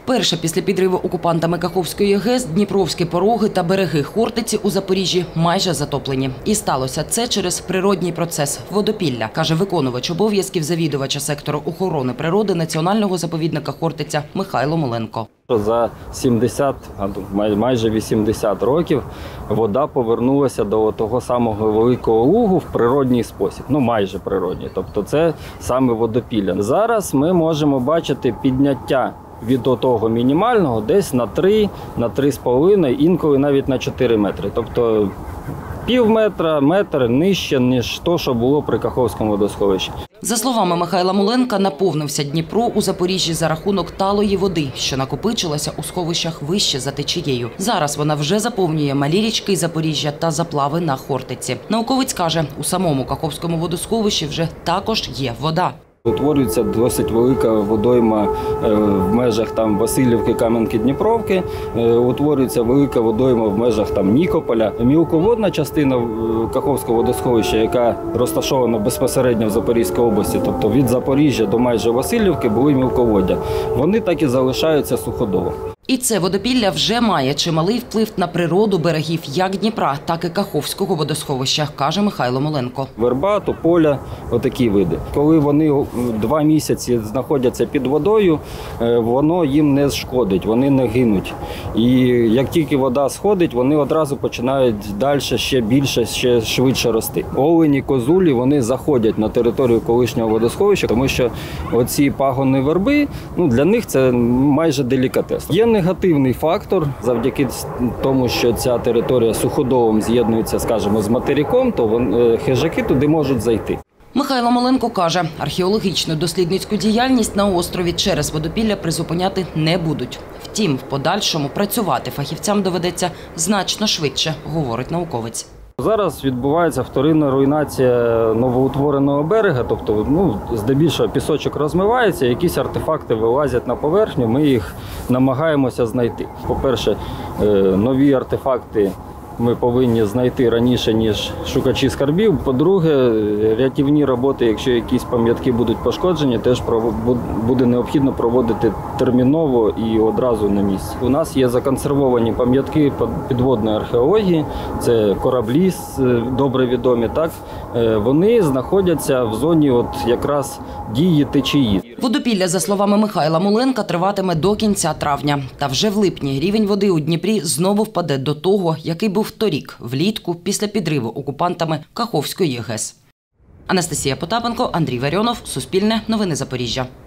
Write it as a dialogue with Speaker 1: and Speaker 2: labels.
Speaker 1: Вперше після підриву окупантами Каховської ГЕС Дніпровські пороги та береги Хортиці у Запоріжжі майже затоплені. І сталося це через природній процес – водопілля, каже виконувач обов'язків завідувача сектору охорони природи Національного заповідника Хортиця Михайло Моленко.
Speaker 2: За 70, майже 80 років вода повернулася до того самого Великого Лугу в природній спосіб, майже природній, тобто це саме водопілля. Зараз ми можемо бачити підняття від того мінімального десь на 3, на 3,5, інколи навіть на 4 метри, тобто пів метра, метр нижче, ніж то, що було при Каховському водосховищі.
Speaker 1: За словами Михайла Моленка, наповнився Дніпро у Запоріжжі за рахунок талої води, що накопичилася у сховищах вище за течією. Зараз вона вже заповнює малі річки Запоріжжя та заплави на Хортиці. Науковець каже, у самому Каховському водосховищі вже також є вода.
Speaker 2: Утворюється досить велика водойма в межах Васильівки, Кам'янки, Дніпровки. Утворюється велика водойма в межах Нікополя. Мілководна частина Каховського водосховища, яка розташована безпосередньо в Запорізькій області, тобто від Запоріжжя до майже Васильівки, були мілководдя. Вони так і залишаються суходолом.
Speaker 1: І це водопілля вже має чималий вплив на природу берегів як Дніпра, так і Каховського водосховища, каже Михайло Моленко.
Speaker 2: Верба, тополя – отакі види. Коли вони 2 місяці знаходяться під водою, воно їм не шкодить, вони не гинуть. І як тільки вода сходить, вони одразу починають далі ще більше, ще швидше рости. Олені, козулі, вони заходять на територію колишнього водосховища, тому що оці пагони верби, для них це майже делікатес. Є негативний фактор, завдяки тому, що ця територія суходолом з'єднується, скажімо, з материком, то хижаки туди можуть зайти.
Speaker 1: Михайло Моленко каже, археологічну дослідницьку діяльність на острові через водопілля призупиняти не будуть. Втім, в подальшому працювати фахівцям доведеться значно швидше, говорить науковець.
Speaker 2: Зараз відбувається вторинна руйнація новоутвореного берега, тобто здебільшого пісочок розмивається, якісь артефакти вилазять на поверхню, ми їх намагаємося знайти. По-перше, нові артефакти ми повинні знайти раніше, ніж шукачі скарбів. По-друге, рятівні роботи, якщо якісь пам'ятки будуть пошкоджені, теж буде необхідно проводити терміново і одразу на місці. У нас є законсервовані пам'ятки підводної археології, це кораблі добре відомі, так? Вони знаходяться в зоні якраз дії течії.
Speaker 1: Водопілля, за словами Михайла Моленка, триватиме до кінця травня. Та вже в липні рівень води у Дніпрі знову впаде до того, який був торік, влітку, після підриву окупантами Каховської ГЕС. Анастасія Потапенко, Андрій Варіонов, Суспільне, Новини Запоріжжя.